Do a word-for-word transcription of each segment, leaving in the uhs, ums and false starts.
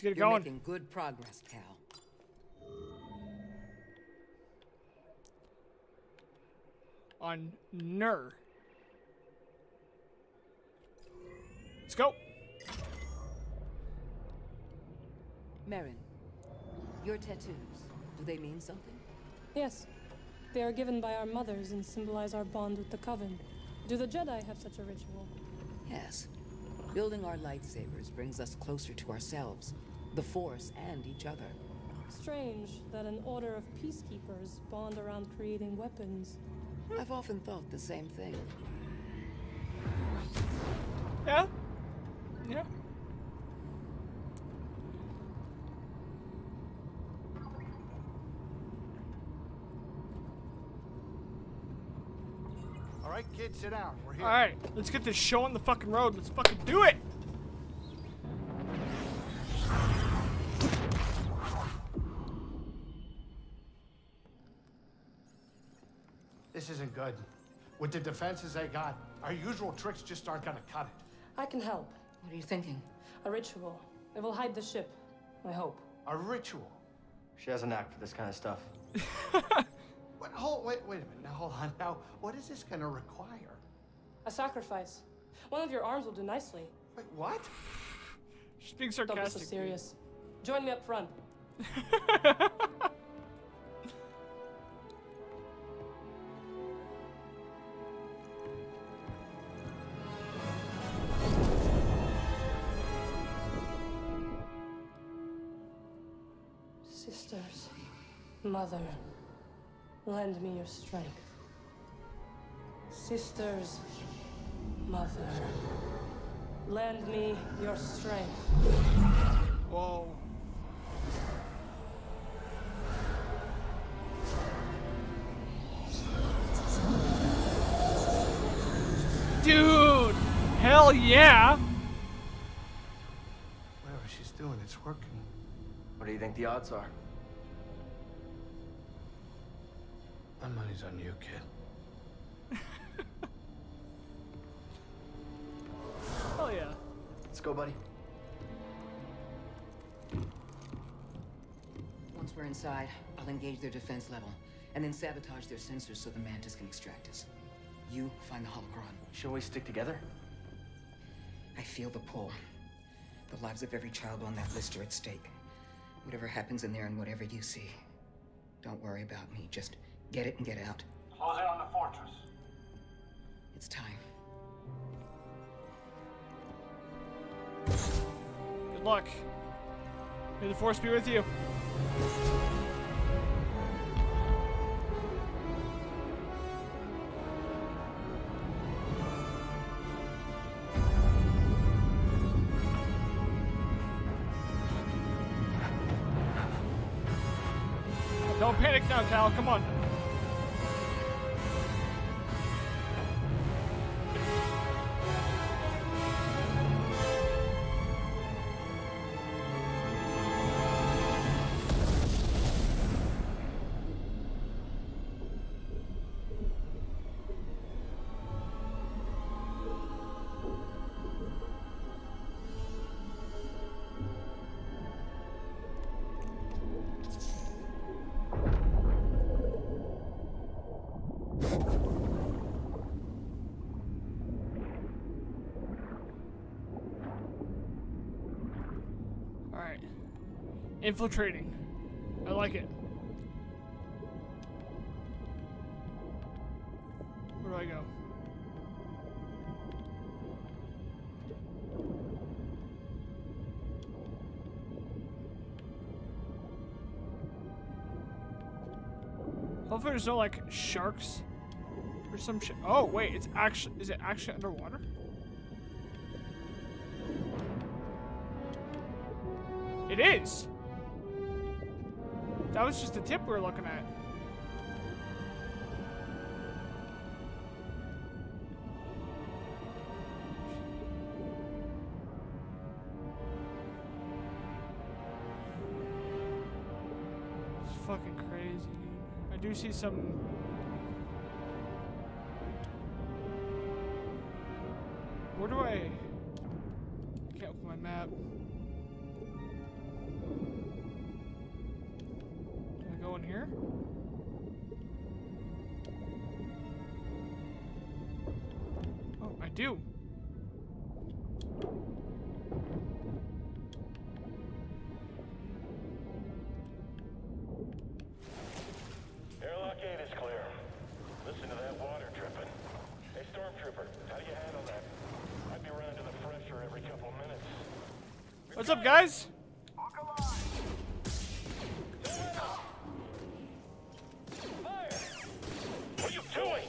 get it You're going. making good progress, Cal. On Nur. Let's go. Merrin, your tattoos, do they mean something? Yes. They are given by our mothers and symbolize our bond with the Coven. Do the Jedi have such a ritual? Yes. Building our lightsabers brings us closer to ourselves, the Force, and each other. Strange that an order of peacekeepers bond around creating weapons. I've often thought the same thing. Yeah? Yeah. All right, kids, sit down. We're here. All right, let's get this show on the fucking road. Let's fucking do it. This isn't good. With the defenses they got, our usual tricks just aren't gonna cut it. I can help. What are you thinking? A ritual. It will hide the ship. I hope. A ritual. She has a knack for this kind of stuff. What? Hold, wait, wait a minute. Now, hold on. Now, what is this gonna require? A sacrifice. One of your arms will do nicely. Wait, what? She's being Don't be sarcastic. so serious. Join me up front. Sisters, mother, lend me your strength. Sisters, mother, lend me your strength. Whoa. Dude, hell yeah. Whatever she's doing, it's working. What do you think the odds are? My money's on you, kid. Hell yeah. Let's go, buddy. Once we're inside, I'll engage their defense level, and then sabotage their sensors so the Mantis can extract us. You find the holocron. Shall we stick together? I feel the pull. The lives of every child on that list are at stake. Whatever happens in there and whatever you see, don't worry about me. Just get it and get out. Close in on the fortress. It's time. Good luck. May the Force be with you. Don't panic now, Cal. Come on. Alright. Infiltrating. I like it. Where do I go? Hopefully there's no like sharks or some shit. Oh wait, it's actually, is it actually underwater? It is. That was just the tip we were looking at. It's fucking crazy, dude. I do see some. Where do I? I can't open my map. down here? Oh, I do. Airlock eight is clear. Listen to that water dripping. Hey, Stormtrooper, how do you handle that? I'd be running to the fresher every couple of minutes. What's up, guys? Walk alive! Fire! What are you doing?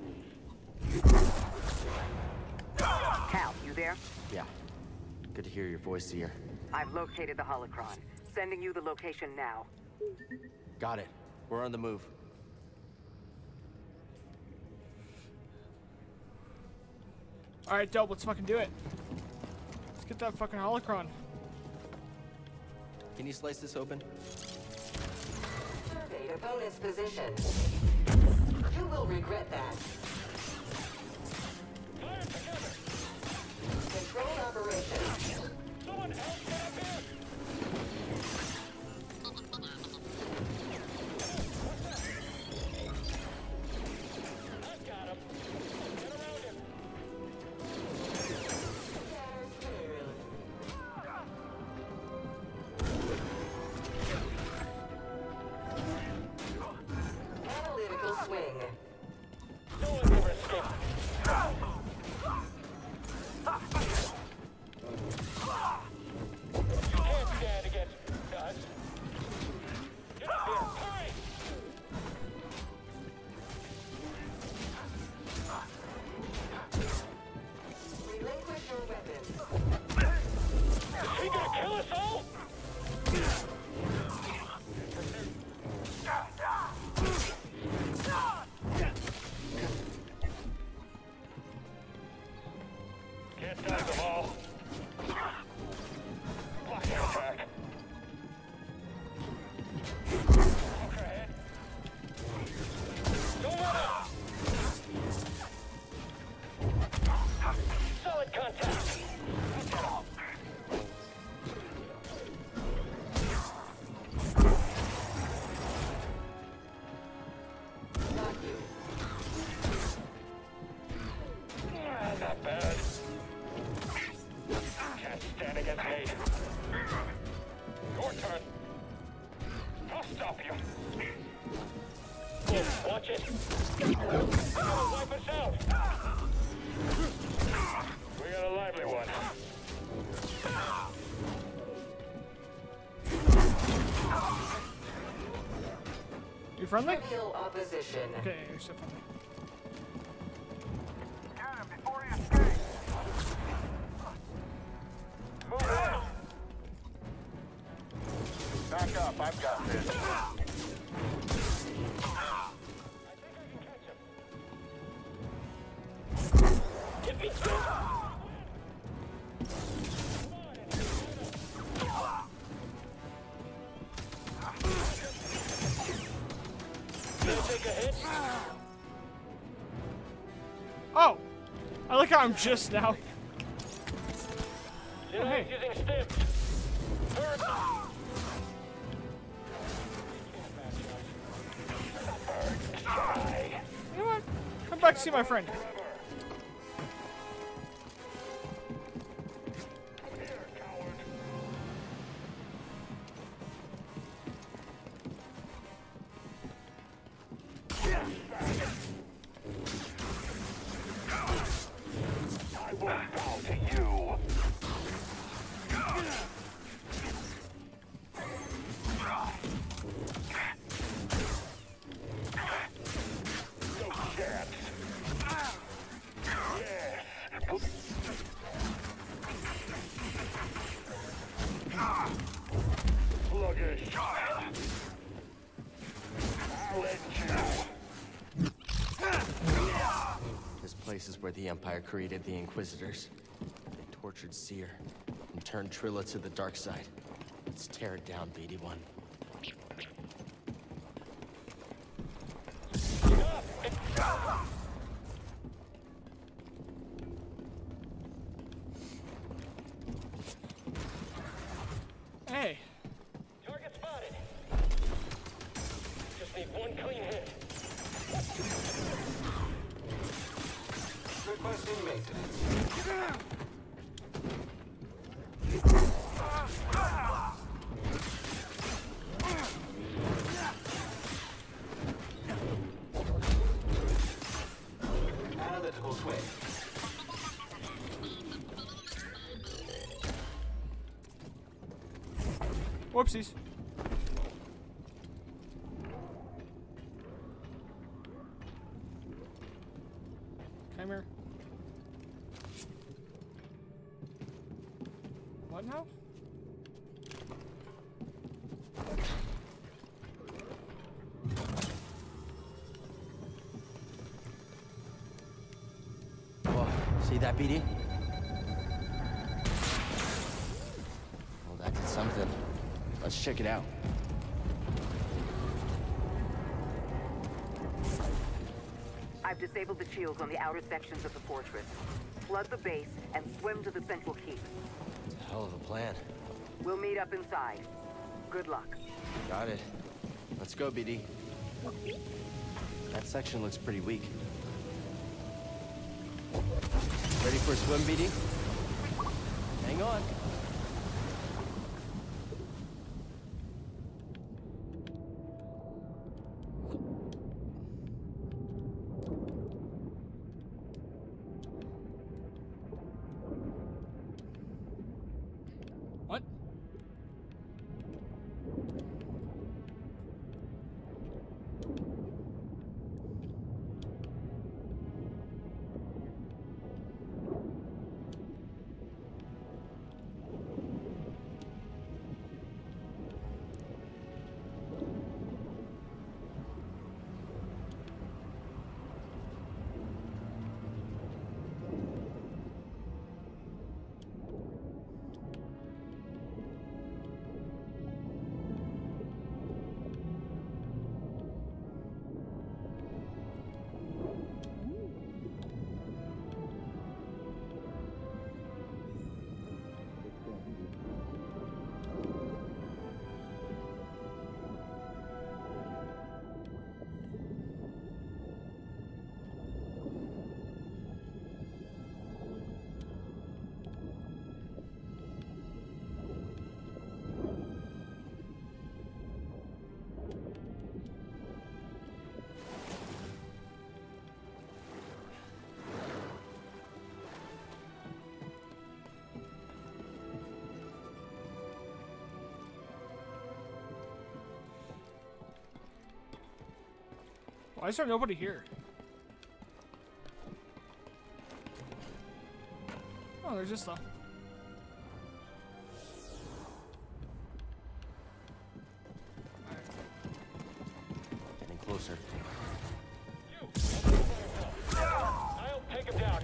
Cal, you there? Yeah. Good to hear your voice, Seer. I've located the holocron. Sending you the location now. Got it. We're on the move. Alright, dope, let's fucking do it. Let's get that fucking holocron. Can you slice this open? Surveyed opponent's position. You will regret that. Fire together! Control operation. Someone else get up here! I've got him. Get around him. Analytical swing. No one's ever escaped. You can't stand against us. Get up here, hurry! Relinquish your weapons. Is he gonna kill us all? Can't dodge them all. Blocking attack. Walker ahead. Don't let him! Solid contact. Got you. Ah, not bad. Can't stand against me. Your turn. I'll stop you. Whoa, watch it. It'll wipe us out. We got a lively one. You friendly? Trivial opposition. Okay, you're so friendly. Get him before he escapes. Move out. Back up, I've got this. I think I can catch him. Get me through. Gonna take a hit. Oh! I like how I'm just now. You know, hey. he's using stims. Third. You know what? Come back to see my friend. I will bow to you. No chance. Yes. Sluggish. I'll end you. This place is where the Empire created the Inquisitors. They tortured Seer and turned Trilla to the dark side. Let's tear it down, B D one. Hey. Target spotted. Whoopsies. Come here. What now? Whoa, see that, B D? Well, that did something. Let's check it out. I've disabled the shields on the outer sections of the fortress. Flood the base and swim to the central keep. It's a hell of a plan. We'll meet up inside. Good luck. Got it. Let's go, B D. That section looks pretty weak. Ready for a swim, B D? Hang on. What? Why is there nobody here? Oh, there's just stuff. Getting closer. I'll take him down.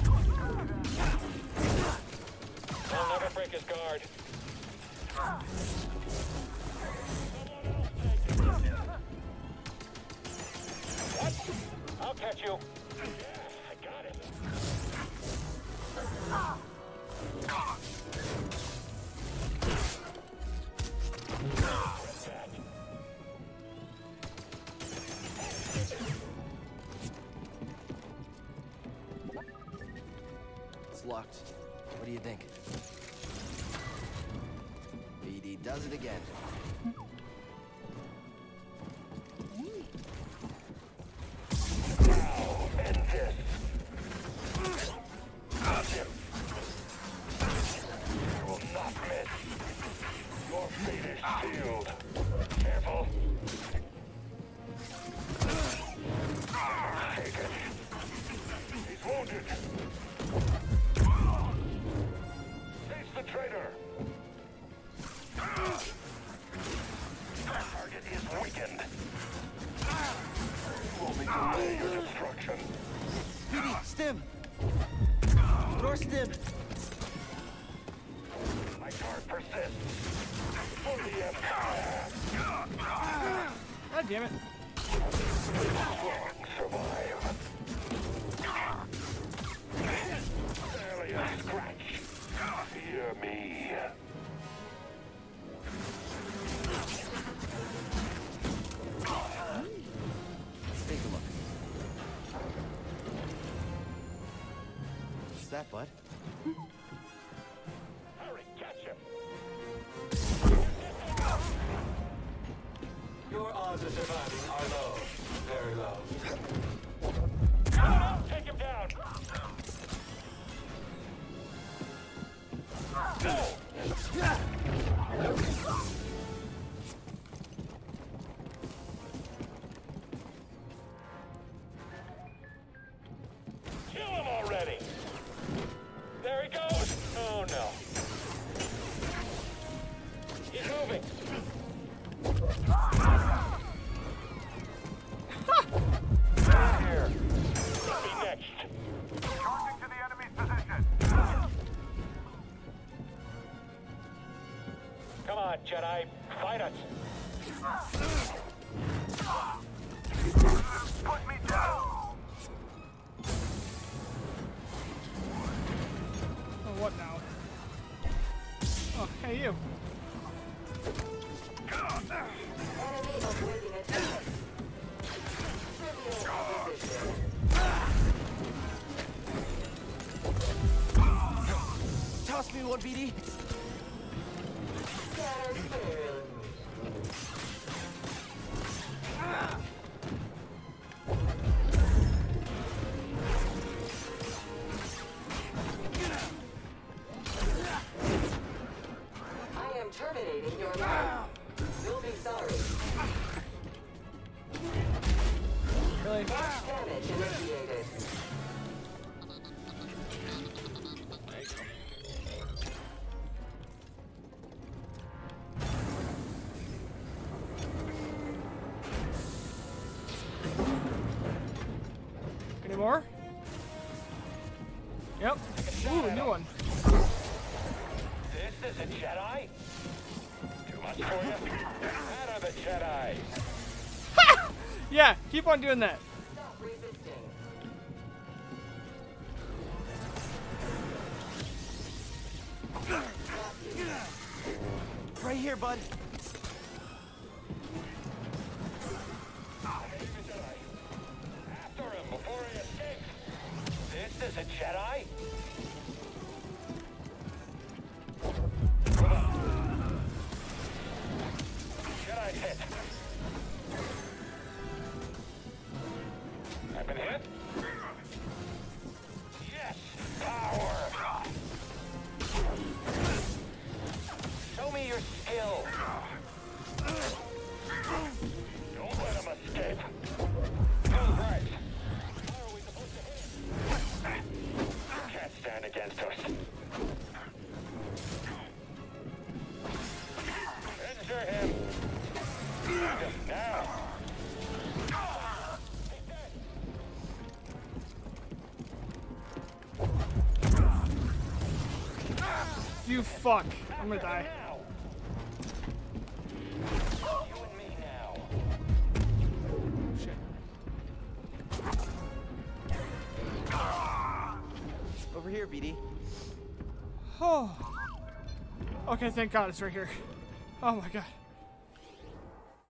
I'll never break his guard. What? I'll catch you. Yeah, I got it. It's locked. What do you think? B D does it again. Stim! Door stim! My guard persists. For the Empire. God damn it. Survive. Barely a scratch. Fear me. Let's take a look. What's that, bud? Hurry, catch him. Your odds of surviving are low. Very low. Take him down. Come on, Jedi. Fight us. Put me down. Oh, what now? Oh, hey, you. Enemy awaiting attack. Trivial opposition. Toss me one, B D. Scatter failed. I am terminating your life. You'll be sorry. Really? Damage initiated. Any more? Yep. Ooh, a new one. This is a Jedi? Too much for you? Out of the Jedi. Yeah, keep on doing that. Stop resisting. Right here, bud. After him before he escapes. This is a Jedi? Come on. Jedi hit. I've been hit? Yes! Power! Show me your skill. Don't let him escape. Feels right. How are we supposed to hit him? Can't stand against us. Injure him. Just now. You fuck. I'm gonna die. Now. You and me now. Shit. Over here, B D. Oh. Okay, thank God it's right here. Oh my God.